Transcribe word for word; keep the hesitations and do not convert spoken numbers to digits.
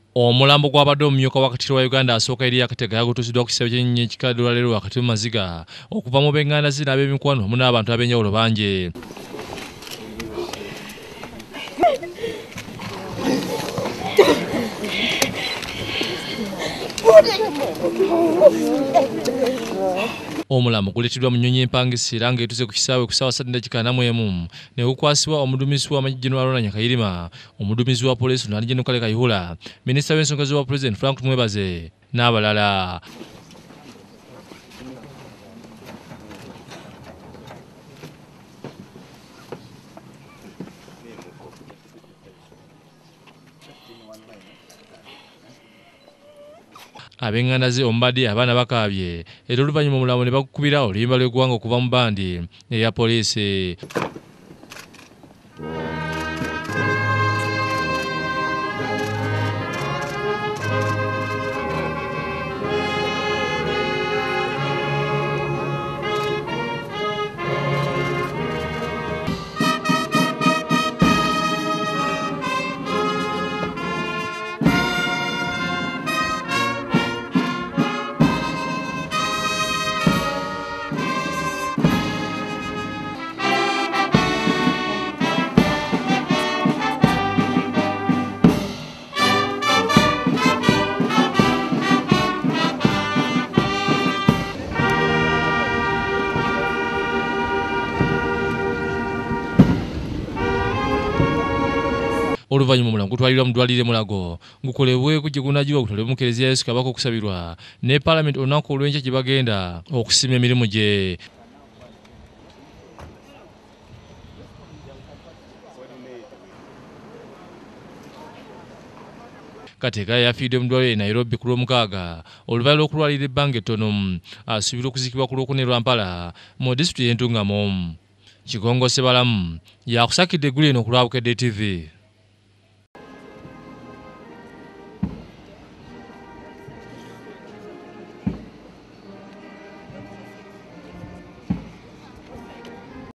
Omulambo gw'abadde omumyuka wa Katikkiro wa Uganda asooka Eriya Kategaya gutuusiddwa ku kisaawe ky'ennyonyi ekikadde olwaleero wakati mu maziga okuva mu b'eŋŋanda ze n'ab'emikwano wamu n'abantu ab'enjawulo bangi. Omulambo guleeteddwa mu nnyonyi empangisa era ng'etuuse ku kisaawe ku ssaawa ssatu n'eddakiika ana mu emu ne gukwasibwa omuduumizi w'amagye General Nyakayirima, omuduumizi wa poliisi Lunaani General Kale Kayihura, minisita w'ensonga z'obwa Pulezidenti Frank Mwebaze n'abalala. Ab'eŋŋanda ze omubadde abaana bakaabye era oluvannyuma Omulambo ne bagukubira oluyimba lw'eggwanga okuva mu bandi eya poliisi. Oluvannyuma Omulambo gutwaliddwa mu Gutwaliddwa Mulago gukolebweko gye gunagiwa gutwalibwe mu Kereziya Yesu Kabaka okusabirwa ne Paalamenti olunaku olw'enkya gye bagenda okusima emirimu gye. Kategaya yafiiridde mu ddwaliro e Nairobi ku lw'omukaaga oluvannyuma lw'okulwalira ebbanga ettono. Asuubirwa okuziikibwa ku lwokuna e Lwampala mu disitulikiti y'e Ntungamo. Kigongo Sebalamu yakusakidde eggulu eno ku Lwabukedde T V.